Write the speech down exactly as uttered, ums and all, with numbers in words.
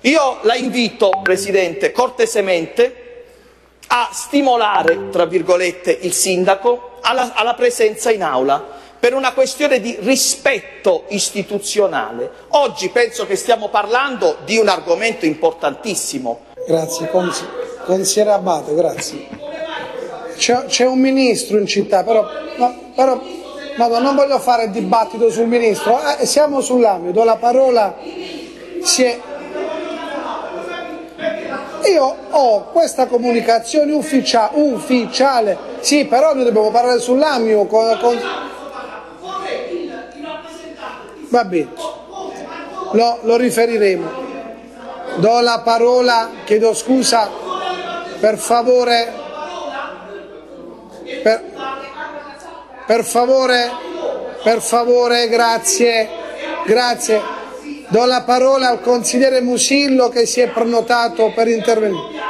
Io la invito, Presidente, cortesemente a stimolare, tra virgolette, il sindaco alla, alla presenza in aula per una questione di rispetto istituzionale. Oggi penso che stiamo parlando di un argomento importantissimo. Grazie, consigliere Abate, grazie. C'è un ministro in città, però, no, però no, non voglio fare dibattito sul ministro, eh, siamo sull'ambito, do la parola, si è... Io ho questa comunicazione ufficia ufficiale, sì, però noi dobbiamo parlare sull'Amio. Con, con... Va bene, lo, lo riferiremo. Do la parola, chiedo scusa, per favore, per, per favore, per favore, grazie, grazie. Do la parola al consigliere Musillo che si è prenotato per intervenire.